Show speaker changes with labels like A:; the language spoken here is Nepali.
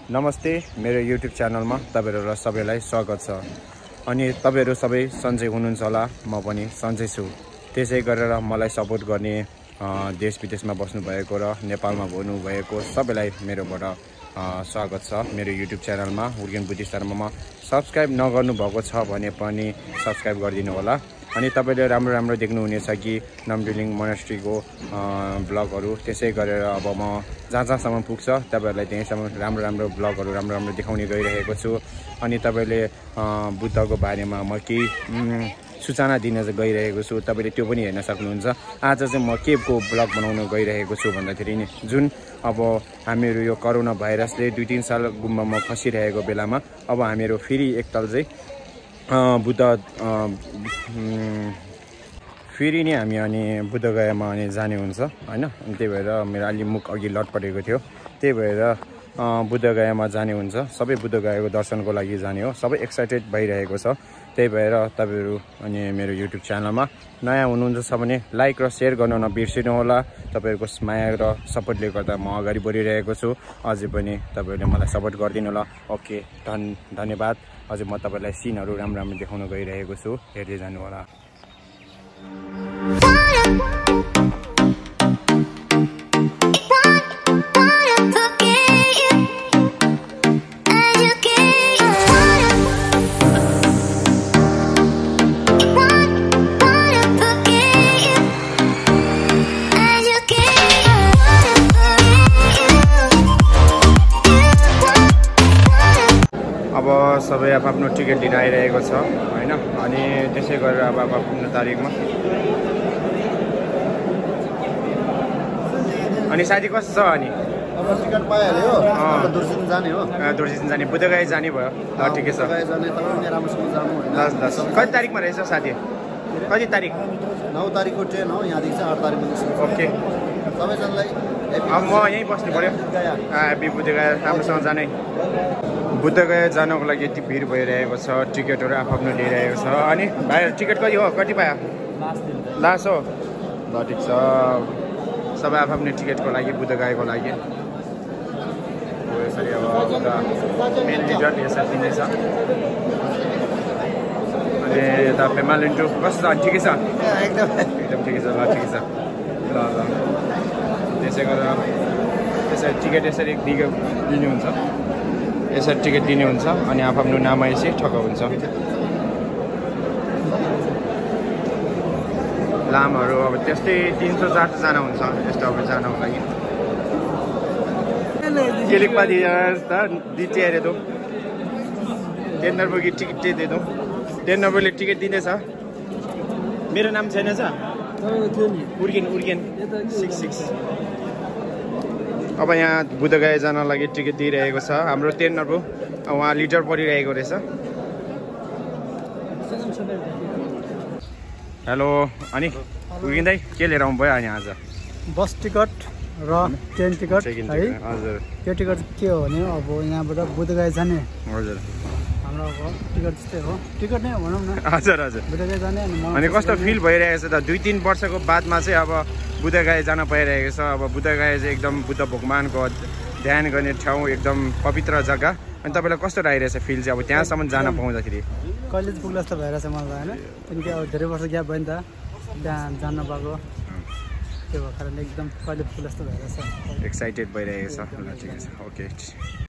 A: नमस्ते मेरो YouTube च्यानलमा तपाईहरु सबैलाई स्वागत छ। अनि तपाईहरु सबै सन्चै हुनुहुन्छ होला, म पनि सन्चै छु। त्यसै गरेर मलाई सपोर्ट गर्ने देश विदेशमा बस्नु भएको र नेपालमा हुनु भएको सबैलाई मेरोबाट स्वागत छ। मेरो YouTube च्यानलमा हुर्गेन बुद्धिस्ट धर्ममा सब्स्क्राइब नगर्नु भएको छ भने पनि सब्स्क्राइब गरिदिनु होला। अनि तपाईले राम्रो देख्नु हुनेछ कि नम्बिलिङ मोनास्ट्रीको ब्लगहरु। त्यसै गरेर अब म जहाँसम्म पुग्छ तपाईहरुलाई त्यहीसम्म राम्रो ब्लगहरु राम्रो देखाउने गइरहेको छु। अनि तपाईले बुद्धको बारेमा म केही सूचना दिन गइरहेको छु, तपाईले त्यो पनि हेर्न सक्नुहुन्छ। आज चाहिँ म केको ब्लग बनाउन गइरहेको छु भन्दाखेरि नि जुन अब हामीहरु यो कोरोना भाइरसले 2-3 साल गुम्बामा फसिरहेको बेलामा अब हामीहरु फेरि एकताल चाहिँ फेरि नि हामी अनि बुद्ध गयामा अनि जाने हुन्छ हैन। अनि त्यही भएर मेरो अलि मुख अघि लटपटेको थियो, त्यही भएर बुद्ध गयामा जाने हुन्छ। सबै बुद्ध गयाको दर्शनको लागि जाने हो, सबै एक्साइटेड भइरहेको छ। त्यही भएर तपाईहरु अनि मेरो YouTube च्यानलमा नयाँ हुनुहुन्छ भने लाइक र शेयर गर्न नबिर्सिनु होला। तपाईहरुको माया र सपोर्टले गर्दा म अगाडि बढिरहेको छु। अझै पनि तपाईहरुले मलाई सपोर्ट गर्दिनु होला। ओके, धन्यवाद। अझै म तपाईहरुलाई सिनहरु राम्रो देखाउन गइरहेको छु, हेर्दै जानु होला। अब सबै आफ्नो टिकट लिन आइरहेको छ हैन। अनि त्यसै गरेर अब आफ्नो तारिखमा अनि साथी कस्तो छ? अनि
B: अब टिकट पाइहाल्यो, अब दुर्सिन जाने हो।
A: दुर्सिन जाने, बुद्ध गया जाने भयो। ल ठिकै छ,
B: गया जाने त पनि राम्रोसँग जानु हैन।
A: ल कति तारिखमा रहेछ साथी? कति तारिख?
B: 9 तारिखको ट्रेन हो, यहाँदेखि चाहिँ 8 तारिखमा निस्किन्छ।
A: ओके,
B: सबैजनालाई
A: अब म यही बस्नु पर्यो। हेपी बुद्ध गया, राम्रोसँग जाने। बुद्ध गया जानको लागि यति भिड भइरहेको छ, टिकटहरु आफ्नो लिइरहेको छ। अनि भाइ टिकट कति हो? कति पायो? लास्ट हो। ल ठिक छ, सबै आफ्नो टिकटको लागि बुद्ध गयाको लागि यसरी अब मेन लिडर यसरी दिँदैछ। अनि यता पेमा लिन्टु कस्तो छ? ठिकै छ, एकदम ठिकै छ। ल ठिकै छ, ल त्यसै गरेर त्यसरी टिकट यसरी दिनुहुन्छ, यसरी टिकट दिने हुन्छ। अनि आफ्नो नाम यसै ठक्क हुन्छ। लामहरु अब त्यस्तै 300-400 जना हुन्छ यस्तो अब जानको लागि। केलिक पादी त दिचे रे दो टेन्डर बगी टिकट दे दो। टेन्डर बले टिकट दिँदैछ। मेरो नाम छैन छ उर्गेन 66। अब यहाँ बुद्ध गया जान लागि टिकट दिइरहेको छ हाम्रो 10 नम्बर। उहाँ लिडर परिरहेको रहेछ। हेलो, अनि उर्गेन दाइ के लिएर आउनु भयो अनि आज?
C: बस टिकट र ट्रेन टिकट है।
A: हजुर,
C: त्यो टिकट के हो भने अब यहाँबाट बुद्ध गया जाने।
A: हजुर,
C: हाम्रो अब टिकट त्यस्तै हो, टिकट नै भनौँ न।
A: हजुर
C: बुद्ध गया जाने।
A: अनि कस्तो फिल भइरहेको छ त? 2-3 वर्षको बादमा चाहिँ अब बुद्ध गया जान पाइरहेको छ। अब बुद्ध गया चाहिँ एकदम बुद्ध भगवानको ध्यान गर्ने ठाउँ, एकदम पवित्र जग्गा। अनि तपाईलाई कस्तो लागिरहेछ फिल चाहिँ अब त्यहाँसम्म जान पाउँदाखेरि?
C: कहिले पुग्ला जस्तो भइरहेछ मलाई होइन, किनकि अब धेरै वर्ष ग्याप भयो नि त त्यहाँ जान्न पाएको। त्यो भएको कारणले एकदम कहिले पुग्ला जस्तो भइरहेछ,
A: एक्साइटेड भइरहेको छ। ल ठिकै छ, ओके।